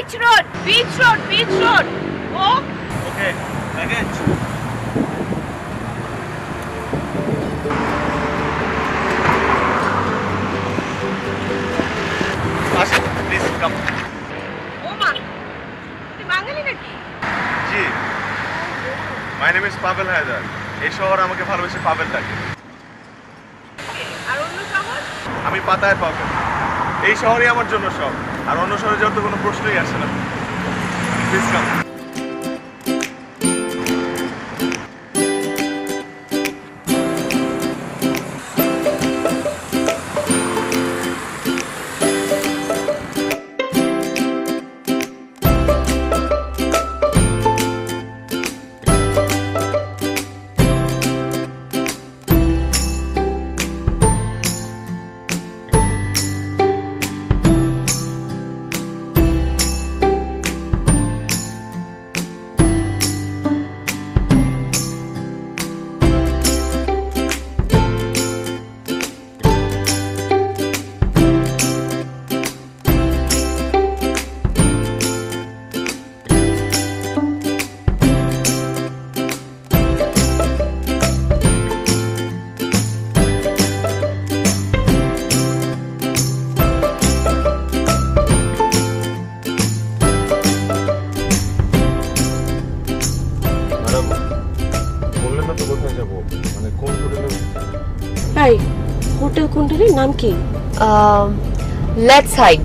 Beach road. Oh. Okay, luggage. Asha, please come. Oh ma. তুই বাঙালি নাকি? জি। My name is Pavel Haidar. এই শহর আমাকে ভালোবেসে পাবেল ডাকে। আর অন্য শহর? আমি পাতায় পাবেল। এই শহরই আমার জন্য সব। আর অন্য শহরে যাওয়ার তো কোনো প্রশ্নই আসে না। Please come. হোটেল কোনটার নাম কি? Let's hide.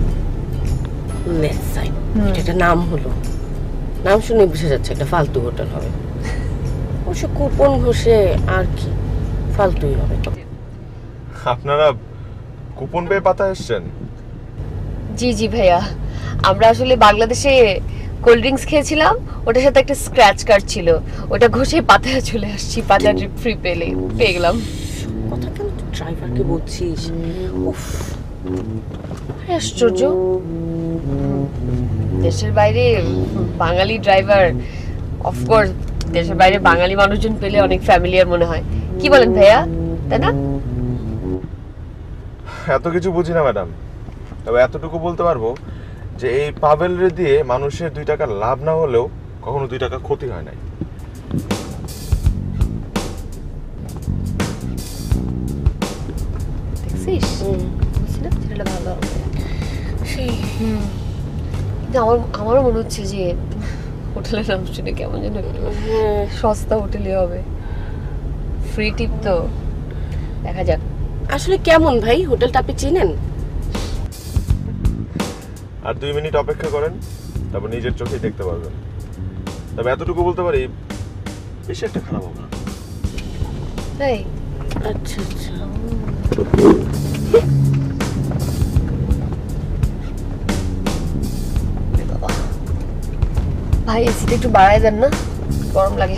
এটা নাম হলো, নাম শুনে বুঝা যাচ্ছে একটা ফালতু হোটেল হবে। অবশ্য কুপন ঘষে আর কি ফালতুই হবে। আপনারা কুপন পেয়ে পাতা এসেছেন? জি ভাইয়া, আমরা আসলে বাংলাদেশে কোল্ড ড্রিঙ্কস খেয়েছিলাম, ওটার সাথে একটা স্ক্র্যাচ কার্ড ছিল, ওটা ঘষে পাতায় চলে আসছি, পাতা ফ্রি পেয়ে গেলাম। কথা কেন ড্রাইভারকে বলছিস? উফ, আশ্চর্য, দেশের বাইরে বাঙালি ড্রাইভার, অফকোর্স দেশের বাইরে বাঙালি মানুষজন পেলে অনেক ফ্যামিলিয়ার মনে হয়। কি বলেন ভাইয়া, তাই না? এত কিছু বুঝি না ম্যাডাম, তবে এতটুকু বলতে পারবো যে এই পাবেলরে দিয়ে মানুষের 2 টাকা লাভ না হলেও কখনো 2 টাকা ক্ষতি হয় নাই। দেখছিস, ছেলেটা ভালো হবে। কিন্তু আমারও মনে হচ্ছে যে হোটেলের নাম শুনে কেমন যেন সস্তা হোটেলই হবে, ফ্রি টিপ তো, দেখা যাক। আসলে কেমন ভাই হোটেলটা আপনি চেনেন? আর 2 মিনিট অপেক্ষা করেন, তারপর নিজের চোখেই দেখতে পারবেন। তবে এতটুকু বলতে পারি, বেশি একটা খারাপ হবে না। তাই? আচ্ছা ভাই এসিটা একটু বাড়ায় দেন না, গরম লাগে।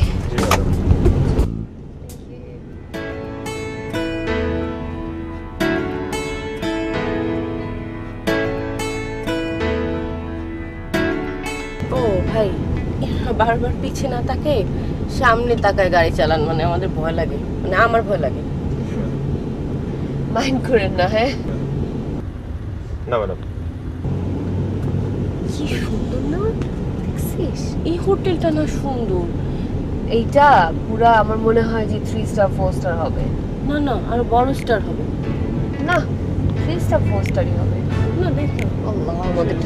ও ভাই, বারবার পিছে না তাকে সামনে তাকায় গাড়ি চালান, মানে আমাদের ভয় লাগে, মানে আমার ভয় লাগে। মাইন্ড করেন না। হ্যাঁ না ম্যাডাম। কি সুন্দর না, দেখছিস? এই হোটেলটা না সুন্দর। এইটা পুরা আমার মনে হয় যে 3 স্টার 4 স্টার হবে। না না, আরো বড় স্টার হবে। না, 3 স্টার 4 স্টারই হবে। না দেখো, আল্লাহ, আমাদের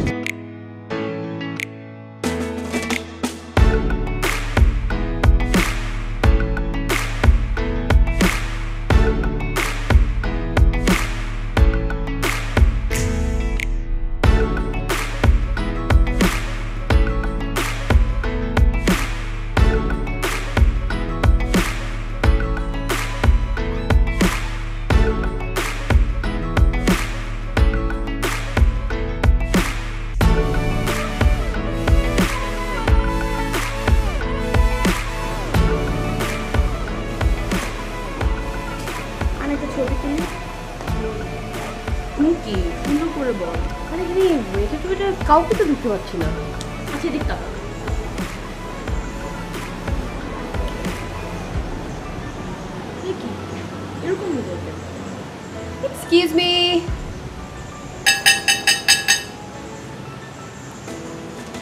কাউকে তো দেখতে পাচ্ছি না। আচ্ছা দেখতে এরকম এক্সকিউজ মি,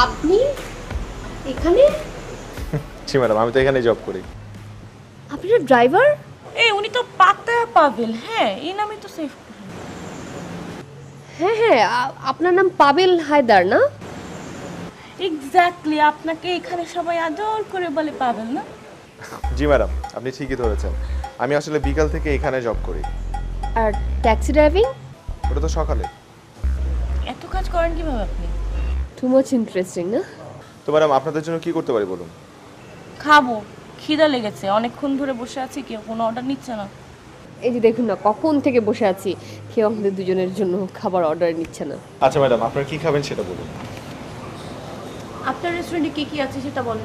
আপনি এখানে? জি ম্যাডাম, আমি তো এখানে জব করি। আপনার ড্রাইভার? উনি তো পাতায়া পাভেল। হ্যাঁ, এই নামই তো সেভ। হ্যাঁ হ্যাঁ, আপনার নাম পাবেল হায়দার না? এক্স্যাক্টলি, আপনাকে এখানে সবাই আদর করে বলে পাভেল না? জি ম্যাডাম, আপনি ঠিকই ধরেছেন। আমি আসলে বিকাল থেকে এখানে জব করি। আর ট্যাক্সি ড্রাইভিং? ওটা তো সকালে। এত কাজ করেন কিভাবে আপনি? টু মাচ ইন্টারেস্টিং না? তো ম্যাডাম, আপনাদের জন্য কি করতে পারি বলুন? খাবো, খিদা লেগেছে, অনেকক্ষণ ধরে বসে আছি, কেউ কোনো অর্ডার নিচ্ছে না। এই যে দেখুন না, কখন থেকে বসে আছি, কেউ আমাদের দুজনের জন্য খাবার অর্ডার নিচ্ছে না। আচ্ছা ম্যাডাম, আপনারা কি খাবেন সেটা বলুন। আপনার রেস্টুরেন্টে কি কি আছে সেটা বলেন।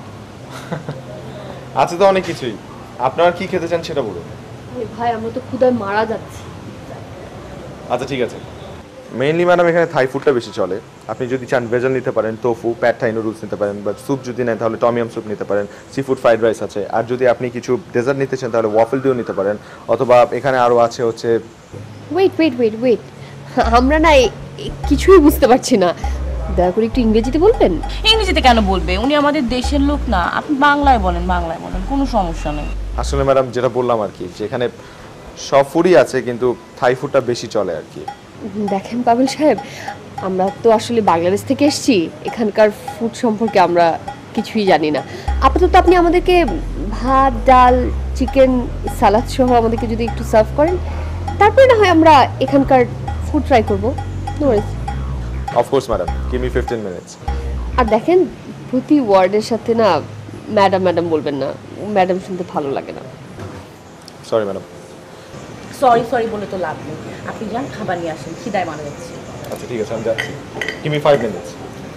আছে তো অনেক কিছুই, আপনারা কি খেতে চান সেটা বলুন। আরে ভাই, আমরা তো ক্ষুধায় মারা যাচ্ছি। আচ্ছা ঠিক আছে। মেইনলি ম্যাডাম এখানে থাই ফুডটা বেশি চলে। আপনি যদি চান ভেজাল নিতে পারেন, টোফু, প্যাড থাই নুডলস নিতে পারেন, বা স্যুপ যদি নেন তাহলে টমিয়াম স্যুপ নিতে পারেন, সি ফুড ফ্রাইড রাইস আছে। আর যদি আপনি কিছু ডেজার্ট নিতে চান তাহলে ওয়াফল ডিও নিতে পারেন, অথবা এখানে আরও আছে হচ্ছে। ওয়েট, আমরা না কিছুই বুঝতে পারছি না, দয়া করে একটু ইংরেজিতে বলবেন? ইংরেজিতে কেন বলবে? উনি আমাদের দেশের লোক না, আপনি বাংলায় বলেন, কোনো সমস্যা নেই। আসলে ম্যাডাম যেটা বললাম আর কি, যে এখানে সব ফুডই আছে কিন্তু থাই ফুডটা বেশি চলে আর কি। দেখেন পাবেল সাহেব, আমরা তো আসলে বাংলাদেশ থেকে এসেছি, এখানকার ফুড সম্পর্কে আমরা কিছুই জানি না। আপাতত আপনি আমাদেরকে ভাত, ডাল, চিকেন, সালাদ সহ আমাদেরকে যদি একটু সার্ভ করেন, তারপরে না হয় আমরা এখানকার ফুড ট্রাই করবো। No worries. Of course madam, give me 15 minutes. আর দেখেন, প্রতি ওয়ার্ডের সাথে না ম্যাডাম বলবেন না, ম্যাডাম শুনতে ভালো লাগে না। Sorry madam. সরি বলে তো লাভ নেই, আপনি যান খাবার নিয়ে আসেন, খিদায় মারা যাচ্ছে। আচ্ছা ঠিক আছে, আমি যাচ্ছি। Give me 5 minutes.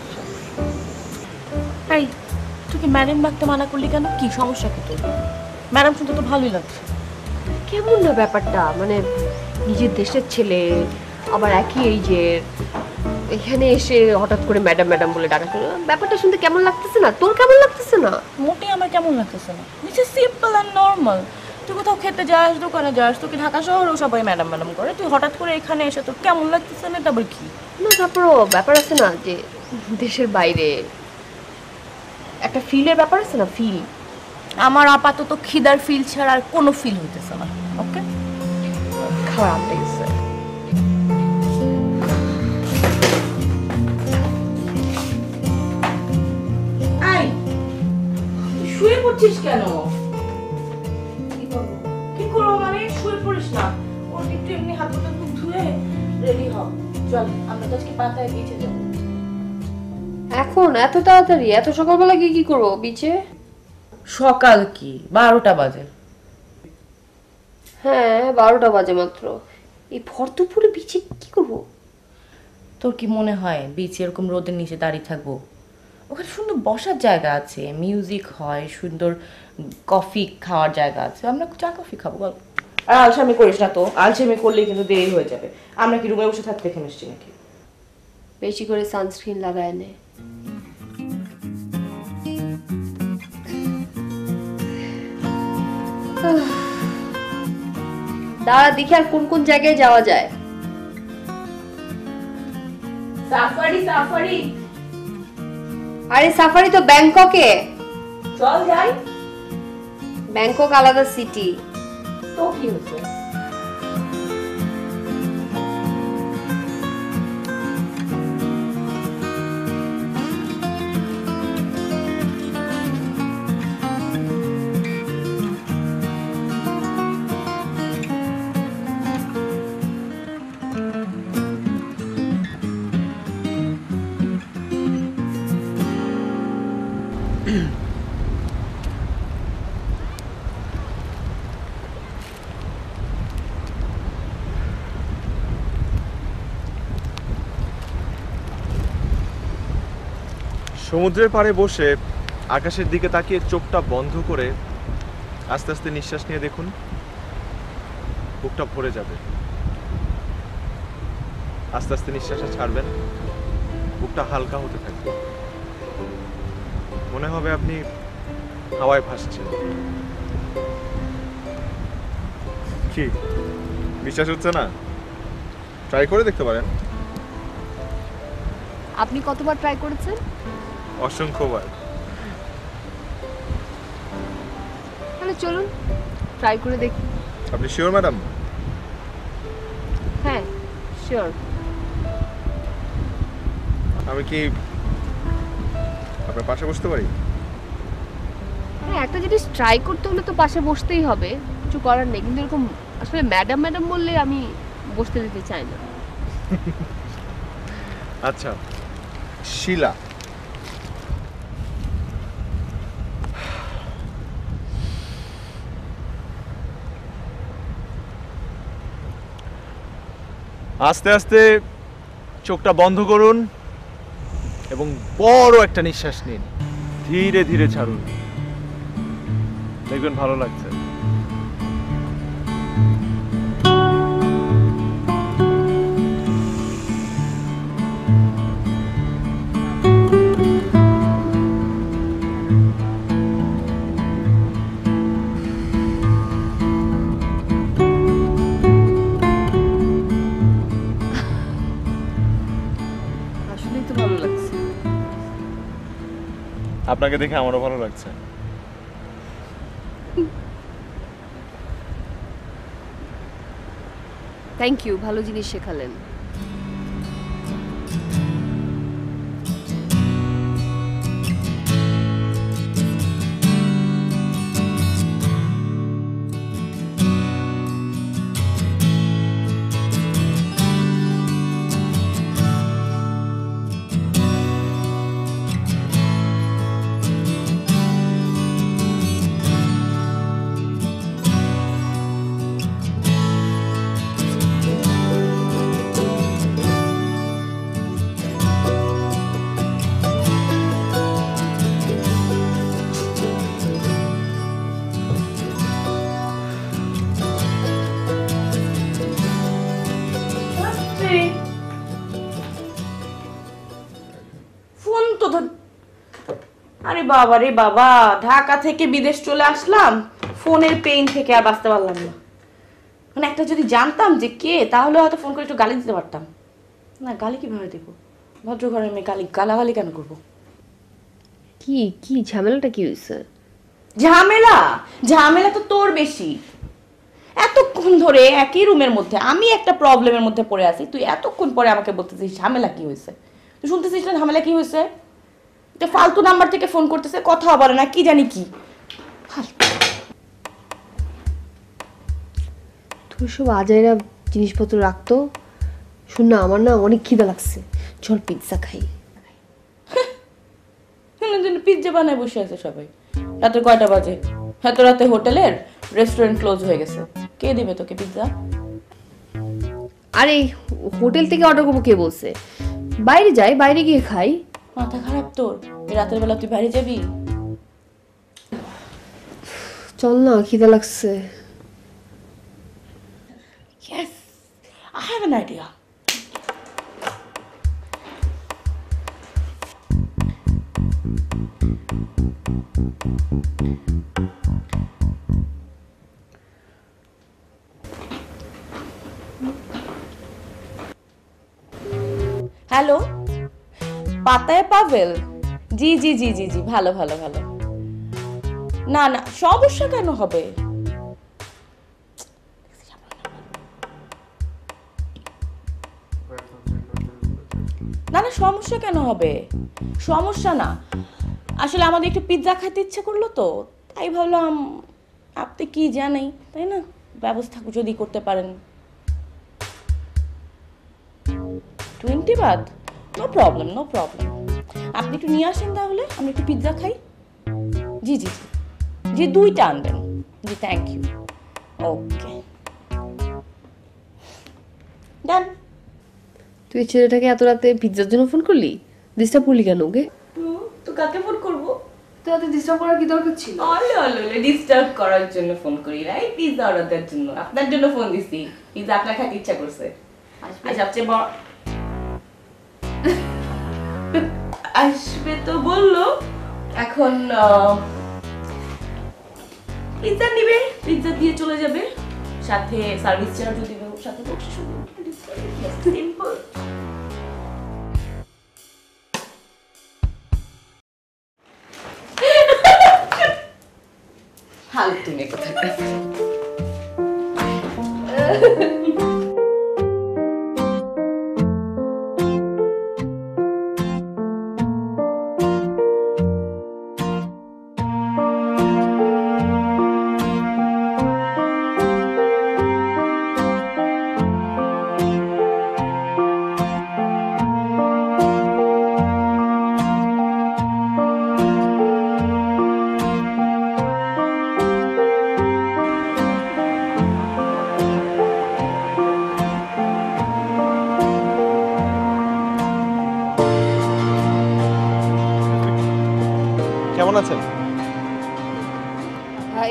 এই, তুই কি ম্যাডাম ডাকতে মানা করলি কেন? কি সমস্যা কি তোর? ম্যাডাম শুনতে তো ভালোই লাগছে। কেমন না ব্যাপারটা, মানে নিজের দেশের ছেলে, আবার একই এইজের, এখানে এসে হঠাৎ করে ম্যাডাম বলে ডাকা, ব্যাপারটা শুনতে কেমন লাগতেছে না? তোর কেমন লাগতেছে না? মোটেই আমার কেমন লাগতেছে না। This is simple and normal. তুই কোথাও খেতে যাস, দোকানে যাস, তোকে ঢাকা শহরেও সবাই ম্যাডাম করে, তুই হঠাৎ করে এখানে এসে তোর কেমন লাগতেছে না, এটা আবার কি? না, তারপরও ব্যাপার আছে না, যে দেশের বাইরে একটা ফিলের ব্যাপার আছে না, ফিল। আমার আপাতত খিদার ফিল ছাড়া আর কোনো ফিল হইতেছে না। ওকে, খারাপ লাগছে। তুই শুয়ে পড়ছিস কেন? কি করবো মানে? শুয়ে পড়িস না, ওর একটু এমনি হাত পাতা মুখ ধুয়ে রেডি হ, চল আমরা তো আজকে পাতায় বিচে যাবো। এখন এত তাড়াতাড়ি, এত সকালবেলা গিয়ে কি করবো বিচে? সকাল কি 12টা বাজে? হ্যাঁ, 12টা বাজে মাত্র। এই ভর দুপুরে বিচে কি করবো? তোর কি মনে হয় বিচে এরকম রোদের নিচে দাঁড়িয়ে থাকবো? ওখানে সুন্দর বসার জায়গা আছে, মিউজিক হয়, সুন্দর কফি খাওয়ার জায়গা আছে, আমরা চা কফি খাবো। বল। আর আলসামি করিস না তো, আলসামি করলে কিন্তু দেরি হয়ে যাবে। আমরা কি রুমে বসে থাকতে এখানে এসছি নাকি? বেশি করে সানস্ক্রিন লাগায় নে। দাঁড়া দেখি আর কোন কোন জায়গায় যাওয়া যায়। সাফারি। আরে সাফারি তো ব্যাংককে। চল যাই। ব্যাংকক আলাদা সিটি। তো কি হচ্ছে? সমুদ্রের পাড়ে বসে আকাশের দিকে তাকিয়ে চোখটা বন্ধ করে আস্তে আস্তে নিঃশ্বাস নিয়ে দেখুন, বুকটা ভরে যাবে। আস্তে আস্তে নিঃশ্বাসটা ছাড়বেন, বুকটা হালকা হতে থাকবে, মনে হবে আপনি হাওয়ায় ভাসছেন। কি বিশ্বাস হচ্ছে না? ট্রাই করে দেখতে পারেন। আপনি কতবার ট্রাই করেছেন? অসংখ্যবার। তাহলে চলুন ট্রাই করে দেখি। আপনি শিওর ম্যাডাম? হ্যাঁ শিওর। আমি কি আপনার পাশে বসতে পারি? হ্যাঁ একটা জিনিস ট্রাই করতে হলে তো পাশে বসতেই হবে, কিছু করার নেই। কিন্তু এরকম আসলে ম্যাডাম ম্যাডাম বললে আমি বসতে দিতে চাই না। আচ্ছা, শিলা। আস্তে আস্তে চোখটা বন্ধ করুন এবং বড় একটা নিঃশ্বাস নিন, ধীরে ধীরে ছাড়ুন, দেখবেন ভালো লাগছে। আসলেই তো ভালো লাগছে। আপনাকে দেখে আমারও ভালো লাগছে। থ্যাংক ইউ, ভালো জিনিস শেখালেন। ফোন তো আরে বাবা রে বাবা, ঢাকা থেকে বিদেশ চলে আসলাম, ফোনের পেইন থেকে আর বাঁচতে পারলাম না। মানে একটা যদি জানতাম যে কে, তাহলে হয়তো ফোন করে একটু গালি দিতে পারতাম। না, গালি কিভাবে দেবো? ভদ্র ঘরের মেয়ে গালাগালি কেন করবো? কি কি ঝামেলাটা কি হয়েছে? ঝামেলা ঝামেলা তো তোর বেশি। এতক্ষণ ধরে একই রুমের মধ্যে আমি একটা প্রবলেমের মধ্যে পড়ে আছি, তুই এতক্ষণ পরে আমাকে বলতেছিস ঝামেলা কি হয়েছে। তুই শুনতেছিস না ঝামেলা কি হয়েছে? এটা ফালতু নাম্বার থেকে ফোন করতেছে, কথা বলে না, কি জানি কি ফালতু। তুমি সব আজাইরা জিনিসপত্র রাখতো। শুন না, আমার না অনেক খিদা লাগছে, চল পিৎজা খাই। পিৎজা বানায় বসে আছে সবাই। রাতের কয়টা বাজে? এত রাতে হোটেলের রেস্টুরেন্ট ক্লোজ হয়ে গেছে, কে দিবে তোকে পিৎজা? আরে হোটেল থেকে অর্ডার করবো কে বলছে? বাইরে যাই, বাইরে গিয়ে খাই। মাথা খারাপ তোর? এই রাতের বেলা তুই বাইরে যাবি? চল না, খিদা লাগছে। Yes, I have an idea. Hello, Pattaya Pavel? জি জি জি জি জি, ভালো ভালো ভালো। না না, সমস্যা কেন হবে? না না, সমস্যা কেন হবে? সমস্যা না, আসলে আমাদের একটু পিৎজা খেতে ইচ্ছে করলো তো, তাই ভাবলাম আপনি কি জানেই, তাই না, ব্যবস্থা যদি করতে পারেন। 20 বাদ? নো প্রবলেম নো প্রবলেম, আপনি একটু নিয়ে আসেন তাহলে, আমি একটু পিৎজা খাই। জি জি জি জি, 2টা আনবেন। জি থ্যাংক ইউ। Okay done. তুই ছেলেটাকে এত রাতে পিৎজার জন্য ফোন করলি? ডিস্টার্ব করলি কেন ওকে? তো কাকে ফোন করবো? তো এত ডিস্টার্ব করার কি দরকার ছিল? অলে অলে ডিস্টার্ব করার জন্য ফোন করি, রাইট? পিৎজা অর্ডার দেওয়ার জন্য, আপনার জন্য ফোন দিছি। পিৎজা আপনার খেতে ইচ্ছা করছে। আর সবচেয়ে বড় আসবে তো বললো, এখন পিৎজা নিবে, পিৎজা দিয়ে চলে যাবে, সাথে সার্ভিস চার্জও দিবে, সাথে বকশিশ দিবে। সিম্পল। ফালতু মেয়ে কোথাকার। কেমন আছেন? ভাই,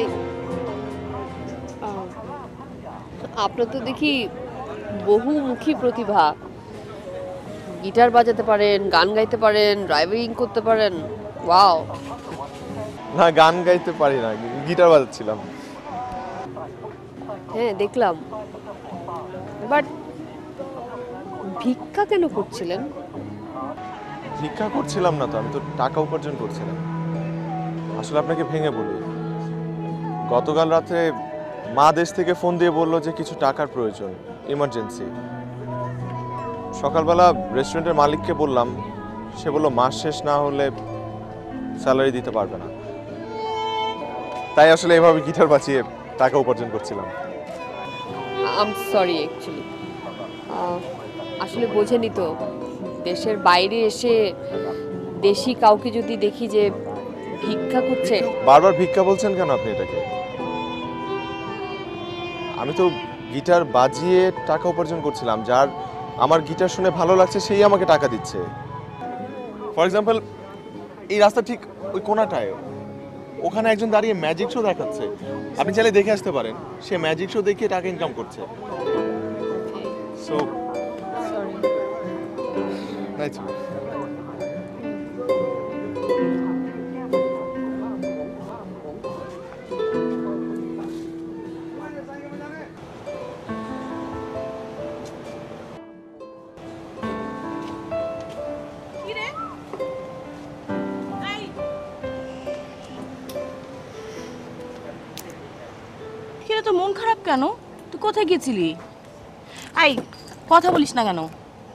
আপনার তো দেখি বহুমুখী প্রতিভা। গিটার বাজাতে পারেন, গান গাইতে পারেন, ড্রাইভিং করতে পারেন। ওয়াও! না, গান গাইতে পারি না, গিটার বাজাচ্ছিলাম। হ্যাঁ, দেখলাম। বাট ভিক্ষা কেন করছিলেন? ভিক্ষা করছিলাম না তো, আমি তো টাকা উপার্জন করছিলাম। আসলে আপনাকে ভেঙে বলি, গতকাল রাতে মা দেশ থেকে ফোন দিয়ে বললো যে কিছু টাকার প্রয়োজন, ইমার্জেন্সি। সকালবেলা রেস্টুরেন্টের মালিককে বললাম, সে বলল মাস শেষ না হলে স্যালারি দিতে পারবে না। তাই আসলে এভাবে গিটার বাজিয়ে টাকা উপার্জন করছিলাম। আম সরি অ্যাকচুয়ালি, আসলে বোঝেনি তো, দেশের বাইরে এসে দেশি কাউকে যদি দেখি যে ভিক্ষা করছে। বারবার ভিক্ষা বলছেন কেন আপনি এটাকে? আমি তো গিটার বাজিয়ে টাকা উপার্জন করছিলাম, যার আমার গিটার শুনে ভালো লাগছে সেই আমাকে টাকা দিচ্ছে। ফর এক্সাম্পল, এই রাস্তা ঠিক ওই কোনাটায় ওখানে একজন দাঁড়িয়ে ম্যাজিক শো দেখাচ্ছে, আপনি চাইলে দেখে আসতে পারেন। সে ম্যাজিক শো দেখিয়ে টাকা ইনকাম করছে। So nice. কিরে, তোর মন খারাপ কেন? তুই কোথায় গেছিলি? আই, কথা বলিস না কেন?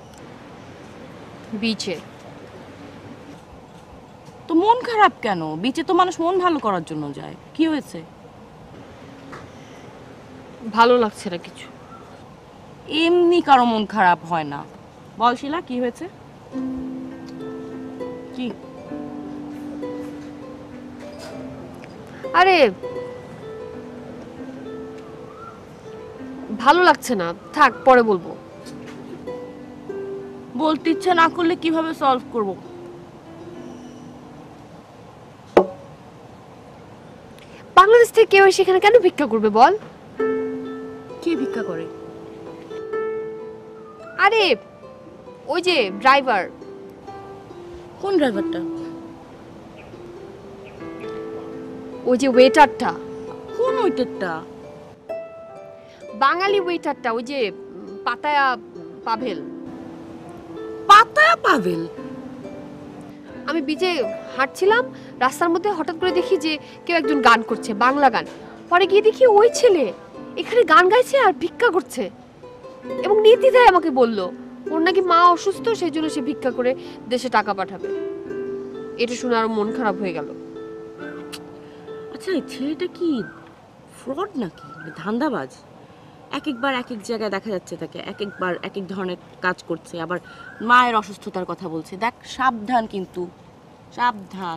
বিচে। তো মন খারাপ কেন? বিচে তো মানুষ মন ভালো করার জন্য যায়। কি হয়েছে? ভালো লাগছে না কিছু। এমনি কারো মন খারাপ হয় না। বল শিলা, কি হয়েছে? কি? আরে ভালো লাগছে না, থাক, পরে বলবো। বলতে ইচ্ছা না করলে কিভাবে সলভ করব? বাংলাদেশ থেকে কেউ সেখানে কেন ভিক্ষা করবে বল? কে ভিক্ষা করে? আরে ওই যে ড্রাইভার। কোন ড্রাইভারটা? ওই যে ওয়েটারটা। কোন ওইটারটা? বাঙালি ওয়েটারটা, ওই যে পাতায়া পাভেল। পাতায়া পাভেল? আমি বিচে হাঁটছিলাম, রাস্তার মধ্যে হঠাৎ করে দেখি যে কেউ একজন গান করছে, বাংলা গান। পরে গিয়ে দেখি ওই ছেলে এখানে গান গাইছে আর ভিক্ষা করছে, এবং নির্দ্বিধায় আমাকে বলল ওর নাকি মা অসুস্থ, সেই জন্য সে ভিক্ষা করে দেশে টাকা পাঠাবে। এটা শুনে আরো মন খারাপ হয়ে গেল। আচ্ছা, এই ছেলেটা কি ফ্রড নাকি ধান্দাবাজ? এক একবার এক এক জায়গায় দেখা যাচ্ছে তাকে, এক একবার এক এক ধরনের কাজ করছে, আবার মায়ের অসুস্থতার কথা বলছে। দেখ, সাবধান, কিন্তু সাবধান।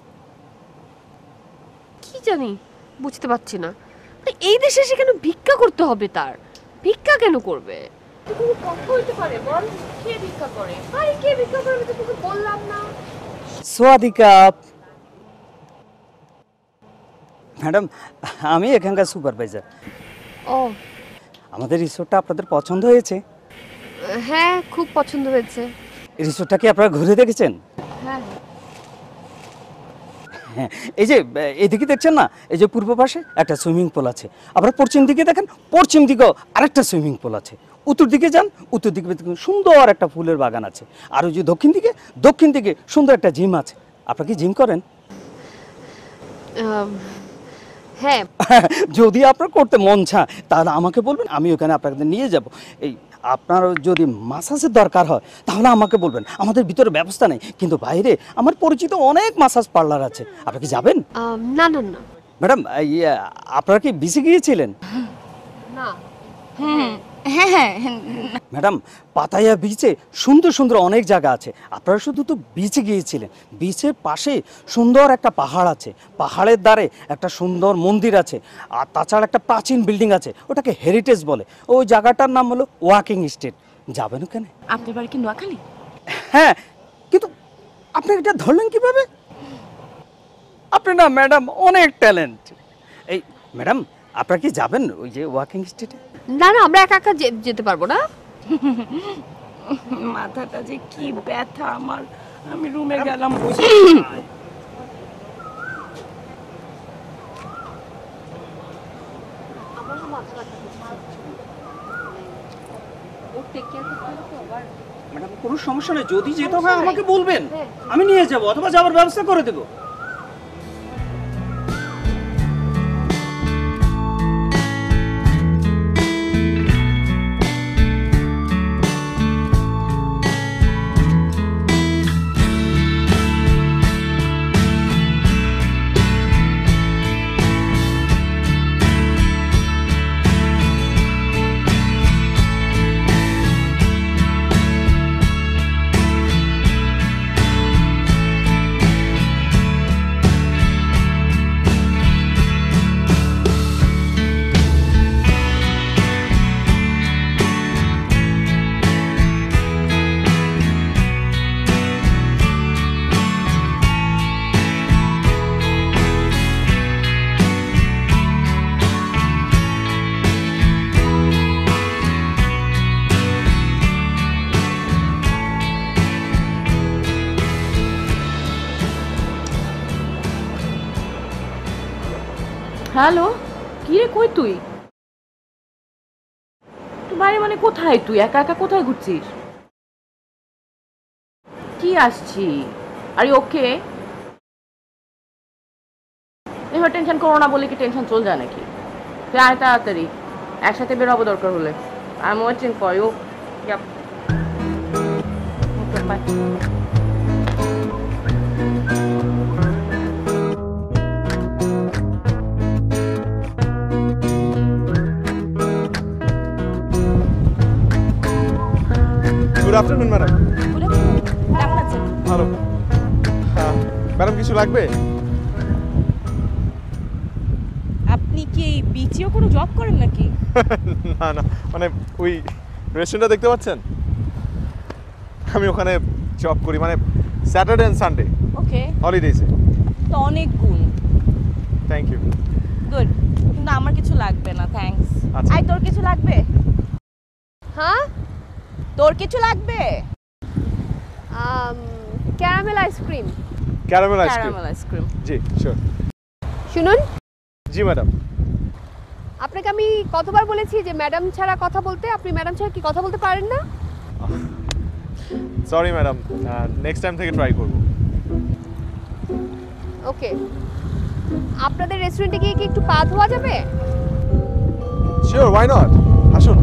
কি জানি, বুঝতে পারছি না, এই দেশে এসে কেন ভিক্ষা করতে হবে? তার ভিক্ষা কেন করবে? কথা হইতে পারে বল, কে ভিক্ষা করে? আরে কে ভিক্ষা করে, আমি তো তোকে বললাম না। সোয়াদিকা ম্যাডাম, আমি এখানকার সুপারভাইজার। ও আমাদের রিসোর্টটা আপনাদের পছন্দ হয়েছে? হ্যাঁ, খুব পছন্দ হয়েছে। রিসোর্টটা কি আপনারা ঘুরে দেখেছেন? হ্যাঁ হ্যাঁ, এই যে এদিকে দেখছেন না, এই যে পূর্ব পাশে একটা সুইমিং পুল আছে, আবার পশ্চিম দিকে দেখেন, পশ্চিম দিকেও আরেকটা সুইমিং পুল আছে। উত্তর দিকে যান, উত্তর দিকে সুন্দর একটা ফুলের বাগান আছে। আর ওই যে দক্ষিণ দিকে সুন্দর একটা জিম আছে। আপনারা কি জিম করেন? হ্যাঁ যদি আপনার করতে মন চায় তাহলে আমাকে বলবেন, আমি ওখানে আপনাকে নিয়ে যাব। এই আপনার যদি মাসাজের দরকার হয় তাহলে আমাকে বলবেন, আমাদের ভিতরে ব্যবস্থা নেই, কিন্তু বাইরে আমার পরিচিত অনেক মাসাজ পার্লার আছে। আপনি কি যাবেন? না না না ম্যাডাম আপনারা কি বিচে গিয়েছিলেন? না হ্যাঁ হ্যাঁ ম্যাডাম পাতায়া বিচে সুন্দর সুন্দর অনেক জায়গা আছে, আপনারা শুধু তো বিচে গিয়েছিলেন। বিচের পাশে সুন্দর একটা পাহাড় আছে, পাহাড়ের ধারে একটা সুন্দর মন্দির আছে, আর তাছাড়া একটা প্রাচীন বিল্ডিং আছে, ওটাকে হেরিটেজ বলে। ওই জায়গাটার নাম হলো ওয়াকিং স্ট্রিট। যাবেন ওখানে? আপনার বাড়ি কি নোয়াখালী? হ্যাঁ, কিন্তু আপনি এটা ধরলেন কিভাবে? আপনি না ম্যাডাম অনেক ট্যালেন্ট। এই ম্যাডাম আপনারা কি যাবেন ওই যে ওয়াকিং স্ট্রিটে? না না আমরা একা একা যেতে পারবো না। মাথাটা যে কি ব্যথা আমার, আমি রুমে গেলাম। ম্যাডাম কোনো সমস্যা নেই, যদি যেতে হয় আমাকে বলবেন, আমি নিয়ে যাব অথবা যাওয়ার ব্যবস্থা করে দেবো। হ্যালো, কি রে, কই তুই? তুই বাইরে মানে কোথায়? তুই একা একা কোথায় ঘুরছিস? কি আসছি? আর ওকে? এবার টেনশন করো না বলে কি টেনশন চল যায় নাকি? তুই আয় তাড়াতাড়ি, একসাথে বেরোবো দরকার হলে। I am waiting for you. Yup, okay bye. Good afternoon madam. কেমন আছেন? ভালো। ম্যাডাম কিছু লাগবে? আপনি কি এই বিচিও কোনো জব করেন নাকি? না না, মানে ওই রেস্টুরেন্টটা দেখতে পাচ্ছেন, আমি ওখানে জব করি, মানে স্যাটারডে অ্যান্ড সানডে ওকে, হলিডেজে। তো অনেক গুণ। Thank you. গুড, কিন্তু আমার কিছু লাগবে না, থ্যাঙ্কস। আচ্ছা। আই, তোর কিছু লাগবে? হ্যাঁ তোর কিছু লাগবে? Caramel ice cream. Caramel ice cream? Caramel ice cream. জি শিওর। শুনুন, জি ম্যাডাম। আপনাকে আমি কতবার বলেছি যে ম্যাডাম ছাড়া কথা বলতে? আপনি ম্যাডাম ছাড়া কি কথা বলতে পারেন না? সরি ম্যাডাম, নেক্সট টাইম থেকে ট্রাই করব। ওকে, আপনাদের রেস্টুরেন্টে গিয়ে কি একটু পা ধোয়া যাবে? শিওর, ওয়াই নট, আসুন।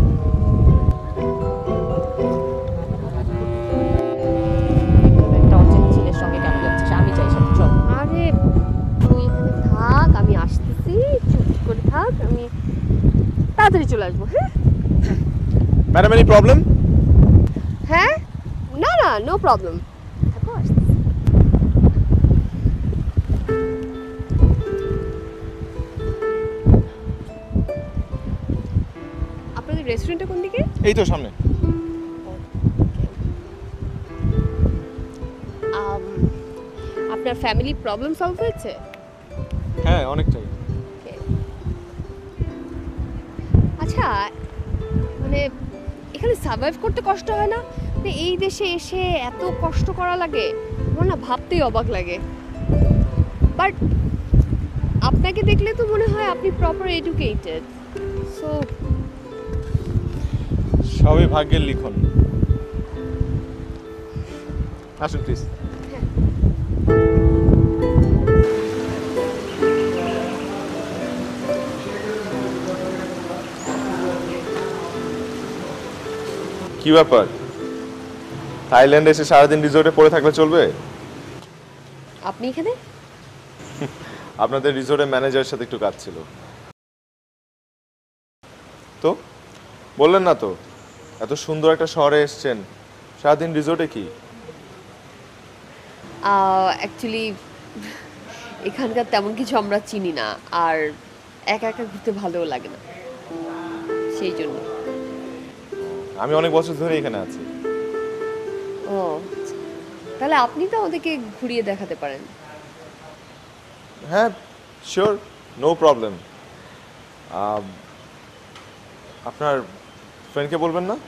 একটা অচেনা ছেলের সঙ্গে কেন যাচ্ছিস? আমি চাই সাথে চল। আরে তুই এখানে থাক, আমি আসতেছি, চুপ করে থাক, আমি তাড়াতাড়ি চলে আসবো। হ্যাঁ ম্যাডাম, এনি প্রবলেম? হ্যাঁ, না না, নো প্রবলেম, থাকো, আসতেছি। আপনাদের রেস্টুরেন্টটা কোন দিকে? এই তো সামনে। আপনার ফ্যামিলি প্রবলেম সলভ হয়েছে? হ্যাঁ, অনেকটাই। আচ্ছা, মানে এখানে সার্ভাইভ করতে কষ্ট হয় না? মানে এই দেশে এসে এত কষ্ট করা লাগে, আমার না ভাবতেই অবাক লাগে। বাট আপনাকে দেখলে তো মনে হয় আপনি প্রপার এডুকেটেড, সো সবই ভাগ্যের লিখন। আসুন প্লিজ। কি ব্যাপার, থাইল্যান্ডে এসে সারাদিন রিসোর্টে পড়ে থাকলে চলবে? আপনি এখানে? আপনাদের রিসোর্টের ম্যানেজারের সাথে একটু কাজ ছিল। তো বললেন না তো, এত সুন্দর একটা শহরে এসেছেন, সারাদিন রিসোর্টে কি? অ্যাকচুয়ালি এখানকার তেমন কিছু আমরা চিনি না, আর একা একা ঘুরতে ভালোও লাগে না, সেই জন্য। আমি অনেক বছর ধরে এখানে আছি। ও আচ্ছা। তাহলে আপনি তো আমাদেরকে ঘুরিয়ে দেখাতে পারেন। হ্যাঁ শিওর, নো প্রবলেম। আপনার ফ্রেন্ডকে বলবেন না?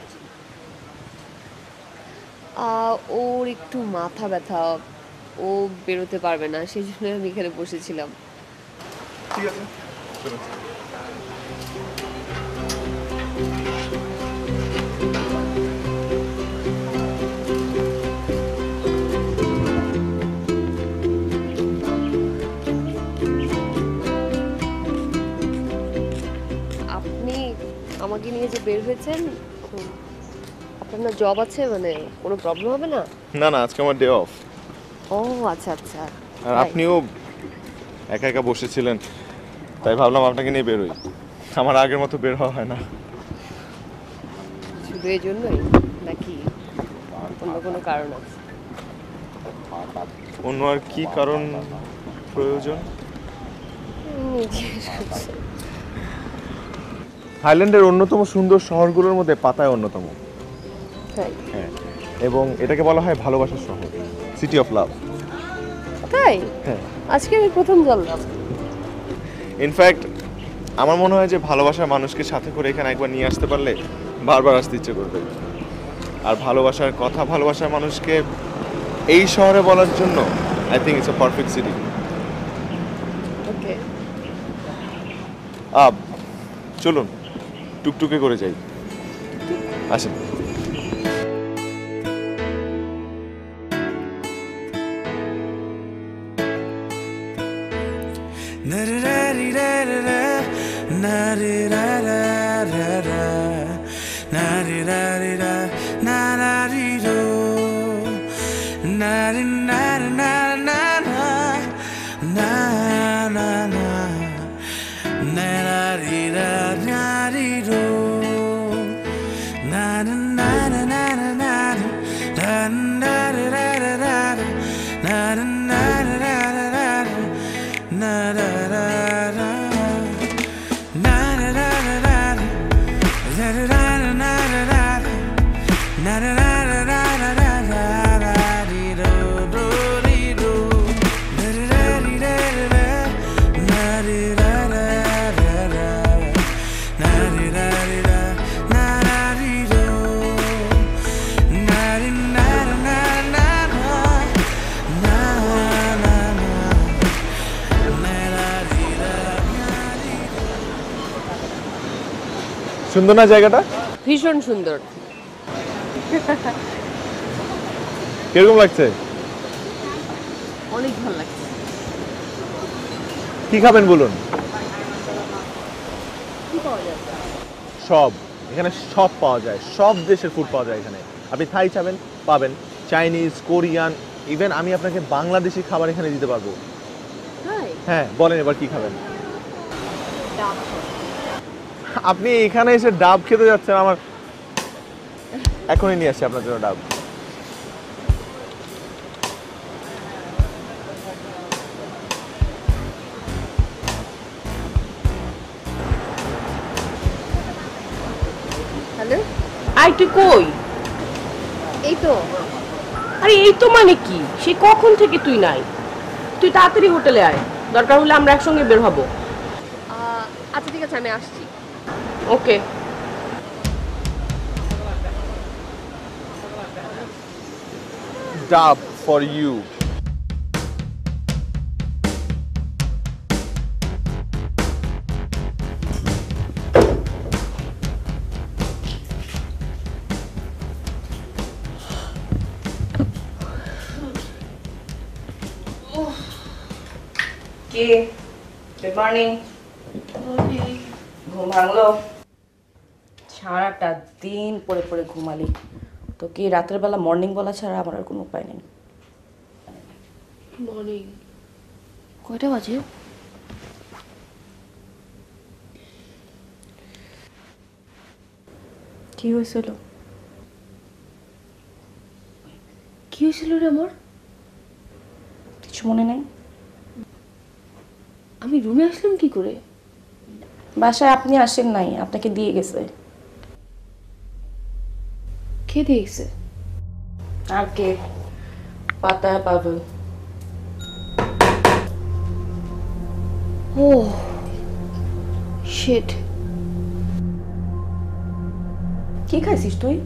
ওর একটু মাথা ব্যথা, ও বেরোতে পারবে না, সেই জন্য আমি এখানে বসেছিলাম। ঠিক আছে, চলুন। আপনি আমাকে নিয়ে যে বের হয়েছেন, আপনার না জব আছে, মানে কোনো প্রবলেম হবে না? না না, আজকে আমার ডে অফ। ও আচ্ছা আচ্ছা। আর আপনিও একা একা বসেছিলেন, তাই ভাবলাম আপনাকে নিয়ে বেরোই। আমার আগের মতো বের হওয়া হয় না। শুধু এই জন্যই নাকি অন্য কোনো কারণ আছে? অন্য আর কি কারণ প্রয়োজন? জিজ্ঞেস করছি। থাইল্যান্ডের অন্যতম সুন্দর শহরগুলোর মধ্যে পাতায় অন্যতম। তাই? হ্যাঁ, এবং এটাকে বলা হয় ভালোবাসার শহর, সিটি অফ লাভ। তাই? হ্যাঁ, আজকে আমি প্রথম জানলাম। ইনফ্যাক্ট আমার মনে হয় যে ভালোবাসার মানুষকে সাথে করে এখানে একবার নিয়ে আসতে পারলে বারবার আসতে ইচ্ছে করবে। আর ভালোবাসার কথা ভালোবাসার মানুষকে এই শহরে বলার জন্য I think it's a perfect city. Okay. চলুন টুকটুকে করে যাই, আসেন। সুন্দর না জায়গাটা? ভীষণ সুন্দর। কিরকম লাগছে? অনেক ভালো লাগছে। কি খাবেন বলুন? কি পাওয়া যায়? সব, এখানে সব পাওয়া যায়, সব দেশের ফুড পাওয়া যায় এখানে। আপনি থাই চাবেন পাবেন, চাইনিজ, কোরিয়ান, ইভেন আমি আপনাকে বাংলাদেশি খাবার এখানে দিতে পারবো। তাই? হ্যাঁ, বলেন এবার কি খাবেন? আপনি এখানে এসে ডাব খেতে যাচ্ছেন, আমার এখনই নিয়ে আসছি আপনার জন্য ডাব। হ্যালো, আই তুই কই? এই তো। আরে এই তো মানে কি, সে কখন থেকে তুই নাই? তুই তাড়াতাড়ি হোটেলে আয়, দরকার হলে আমরা একসঙ্গে বের হব। আচ্ছা ঠিক আছে, আমি আসছি। ওকে। Dab for you. কি গুড মর্নিং। ঘুম ভাঙলো? সারাটা দিন পরে পরে ঘুমালি, তো কি রাতের বেলা মর্নিং বলা ছাড়া আমার আর কোনো উপায় নেই। মর্নিং কয়টা বাজে? কি হয়েছিল? কি হয়েছিল রে আমার? কিছু মনে নেই? আমি রুমে আসলাম কি করে? বাসায় আপনি আসেন নাই, আপনাকে দিয়ে গেছে। কে দেখছে? আর কে? Pattaya Pavel. Oh shit. কি খাইছিস তুই?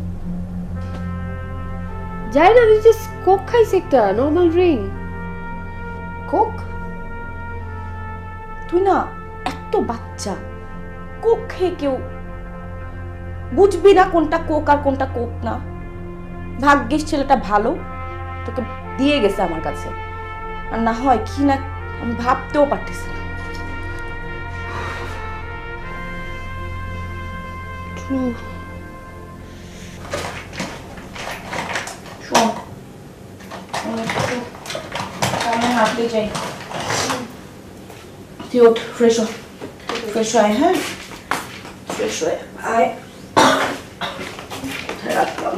যাই না, আমি জাস্ট কোক খাইছি, একটা নর্মাল ড্রিঙ্ক। কোক? তুই না এত বাচ্চা, কোক খেয়ে কেউ বুঝবি না কোনটা কোক আর কোনটা কোক না। ভাগ্যিস ছেলেটা ভালো, তোকে দিয়ে গেছে আমার কাছে, আর না হয় কি না আমি ভাবতেও পারতেছি না। শোন, আমি একটু সামনে হাঁটতে যাই। তুই ওঠ, ফ্রেশ হ, ফ্রেশ হয়। হ্যাঁ, ফ্রেশ হয়ে আয়। রাখলাম।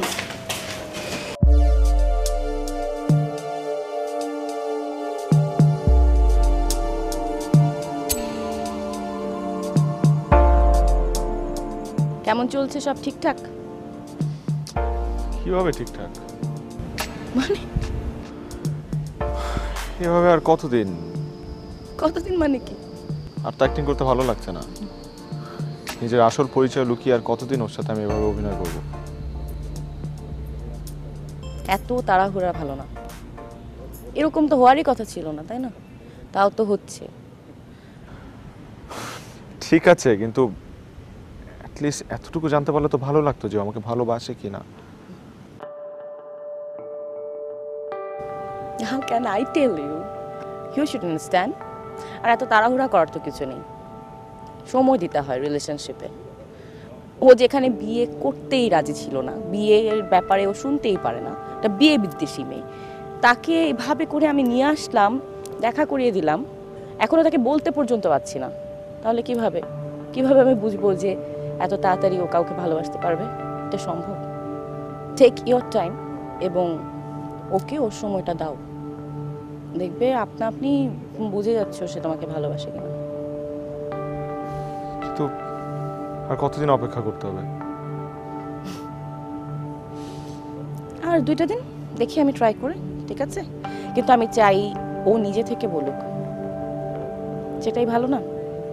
কেমন চলছে সব? ঠিকঠাক? কিভাবে ঠিকঠাক? মানে এভাবে আর কতদিন? কতদিন মানে কি? আর তো অ্যাক্টিং করতে ভালো লাগছে না। নিজের আসল পরিচয় লুকিয়ে আর কতদিন ওর সাথে আমি এভাবে অভিনয় করব? এত তাড়াহুড়া ভালো না। এরকম তো হওয়ারই কথা ছিল না, তাই না? তাও তো হচ্ছে। ঠিক আছে, কিন্তু অ্যাটলিস্ট এতটুকু জানতে পারলে তো ভালো লাগতো যে ও আমাকে ভালোবাসে কিনা। How can I tell you? You should understand. আর এত তাড়াহুড়া করার তো কিছু নেই, সময় দিতে হয় রিলেশনশিপে। ও যেখানে বিয়ে করতেই রাজি ছিল না, বিয়ের ব্যাপারে ও শুনতেই পারে না, এটা বিয়ে বিদ্বেষী মেয়ে, তাকে এভাবে করে আমি নিয়ে আসলাম, দেখা করিয়ে দিলাম, এখনও তাকে বলতে পর্যন্ত পারছি না। তাহলে কিভাবে কিভাবে আমি বুঝবো যে এত তাড়াতাড়ি ও কাউকে ভালোবাসতে পারবে? এটা সম্ভব? টেক ইয়োর টাইম এবং ওকে ওর সময়টা দাও, দেখবে আপনা আপনি বুঝে যাচ্ছ সে তোমাকে ভালোবাসে কিনা। কিন্তু আর কতদিন অপেক্ষা করতে হবে? আর 2টা দিন দেখি আমি ট্রাই করে, ঠিক আছে? কিন্তু আমি চাই ও নিজে থেকে বলুক, সেটাই ভালো না?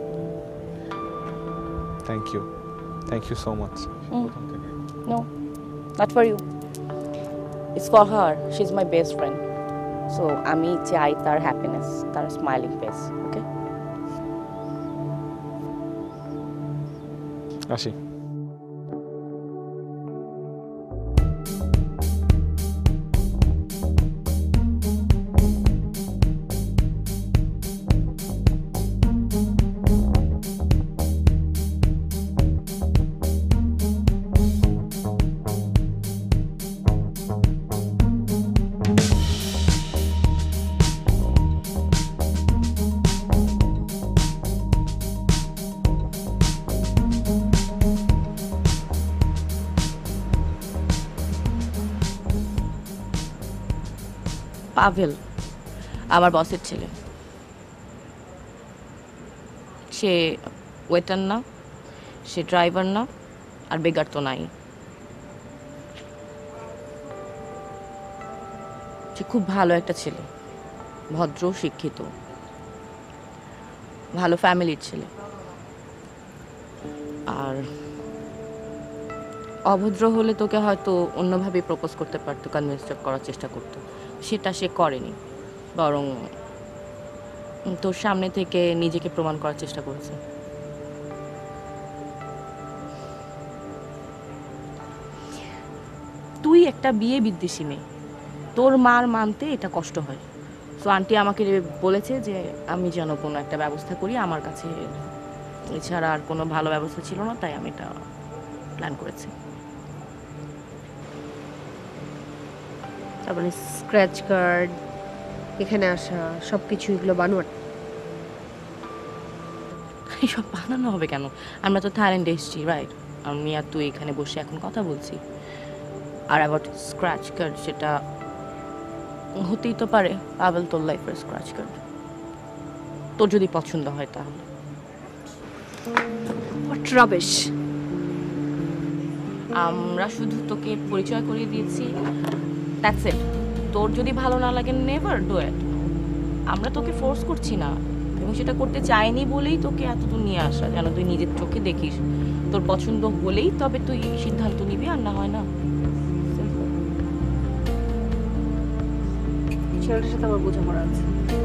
Thank you so much. No, not for you, it's for her. She is my best friend. So আমি চাই তার হ্যাপিনেস, তার স্মাইলিং ফেস। ওকে, আসি। পাভেল আমার বসের ছেলে। সে ওয়েটার না, সে ড্রাইভার না, আর বেগার তো নাই। সে খুব ভালো একটা ছেলে, ভদ্র, শিক্ষিত, ভালো ফ্যামিলির ছেলে। আর অভদ্র হলে তোকে হয়তো অন্যভাবে প্রপোজ করতে পারতো, কনভিন্স করার চেষ্টা করতো, সেটা সে করেনি, বরং তোর সামনে থেকে নিজেকে প্রমাণ করার চেষ্টা করেছে। তুই একটা বিয়ে বিদ্বেষী মেয়ে, তোর মার মানতে এটা কষ্ট হয়। সো আন্টি আমাকে বলেছে যে আমি যেন কোনো একটা ব্যবস্থা করি, আমার কাছে এছাড়া আর কোনো ভালো ব্যবস্থা ছিল না, তাই আমি এটা প্ল্যান করেছি। তার মানে স্ক্র্যাচ কার্ড, এখানে আসা, সব কিছু এগুলো বানোয়াট। এইসব বানানো হবে কেন? আমরা তো থাইল্যান্ডে এসেছি, রাইট? আমি আর তুই এখানে বসে এখন কথা বলছি। আর অ্যাবাউট স্ক্র্যাচ কার্ড, সেটা হতেই তো পারে পাবেল তোর লাইফের স্ক্র্যাচ কার্ড, তোর যদি পছন্দ হয় তাহলে। What rubbish! আমরা শুধু তোকে পরিচয় করিয়ে দিয়েছি, দ্যাটস ইট। তোর যদি ভালো না লাগে, নেভার ডু ইট। আমরা তোকে ফোর্স করছি না, এবং সেটা করতে চাইনি বলেই তোকে এতদূর নিয়ে আসা, যেন তুই নিজের চোখে দেখিস। তোর পছন্দ হলেই তবে তুই সিদ্ধান্ত নিবি, আর না হয় না। ছেলেটার সাথে আমার বোঝাপড়া আছে।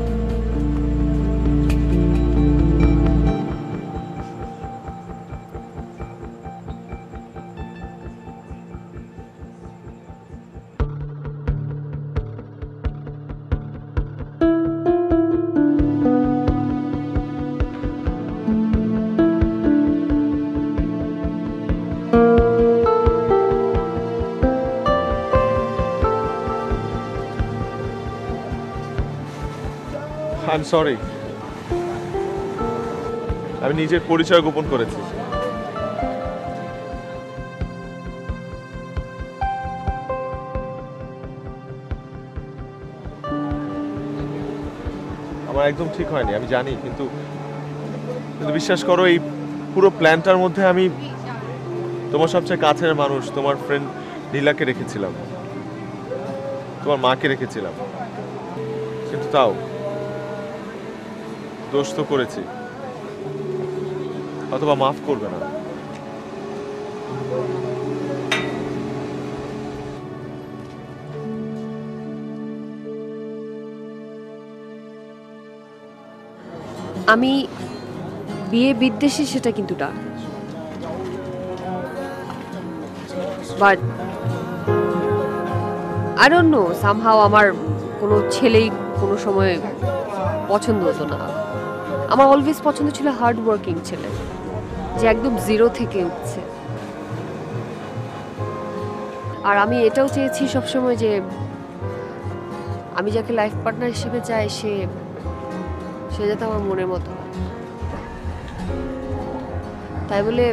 আই এম সরি, আমি নিজের পরিচয় গোপন করেছি। আমার একদম ঠিক হয়নি, আমি জানি, কিন্তু বিশ্বাস করো, এই পুরো প্ল্যানটার মধ্যে আমি তোমার সবচেয়ে কাছের মানুষ, তোমার ফ্রেন্ড নীলাকে রেখেছিলাম, তোমার মাকে রেখেছিলাম, কিন্তু তাও দোষ তো করেছি, অথবা মাফ করবে না। আমি বিয়ে বিদ্বেষী সেটা কিন্তু না, but I don't know, somehow আমার কোনো ছেলেই কোনো সময় পছন্দ হতো না। আমার অলওয়েজ পছন্দ ছিল হার্ড ওয়ার্কিং ছেলে, যে একদম জিরো থেকে উঠছে। আর আমি এটাও চেয়েছি সবসময় যে আমি যাকে লাইফ পার্টনার হিসেবে চাই, সে যাতে আমার মনের মতো হয়। তাই বলে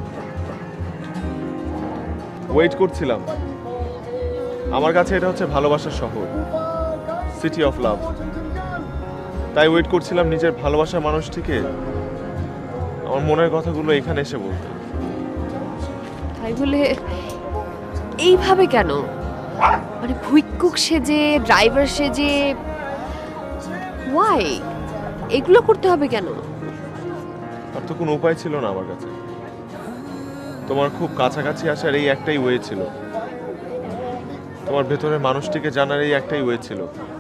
ওয়েট করছিলাম, আমার কাছে এটা হচ্ছে ভালোবাসার শহর, সিটি অফ লাভ। তাই ওয়েট করছিলাম নিজের ভালোবাসার মানুষটিকে আমার মনের কথাগুলো এখানে এসে বলতে। তাই বলে এইভাবে কেন? মানে ভিক্ষুক সেজে, ড্রাইভার সেজে, ওয়াই এগুলো করতে হবে কেন? আর তো কোনো উপায় ছিল না আমার কাছে, তোমার খুব কাছাকাছি আসার এই একটাই ওয়ে ছিল, তোমার ভেতরের মানুষটিকে জানার এই একটাই ওয়ে ছিল।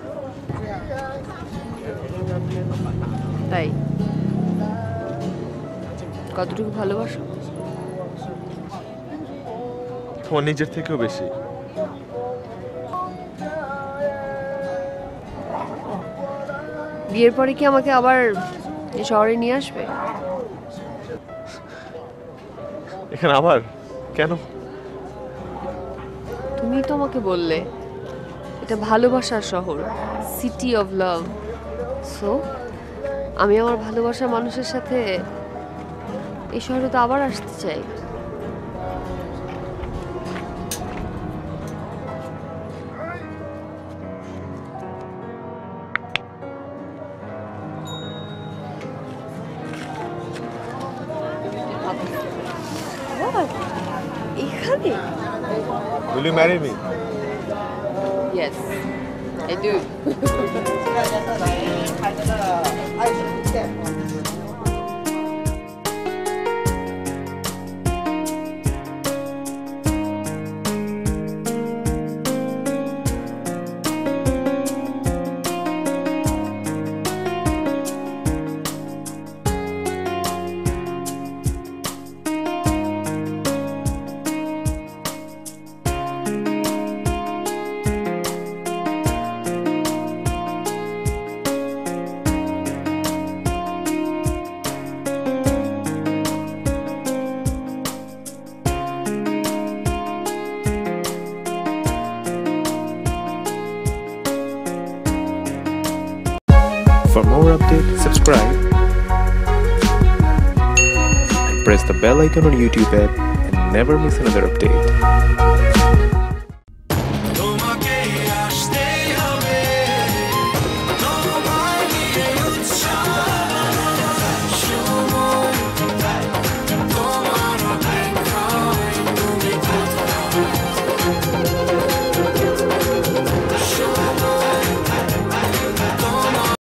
তাই কতটুকু ভালোবাসো? তোমার নিজের থেকেও বেশি। বিয়ের পরে কি আমাকে আবার এই শহরে নিয়ে আসবে? এখানে আবার কেন? তুমি তো আমাকে বললে এটা ভালোবাসার শহর, সিটি অফ লাভ। সো আমি আমার ভালোবাসার মানুষের সাথে এই শহরে তো আবার আসতে চাই। What? এখানে? Will you marry me? Yes, I do. For more updates, subscribe and press the bell icon on YouTube app and never miss another update.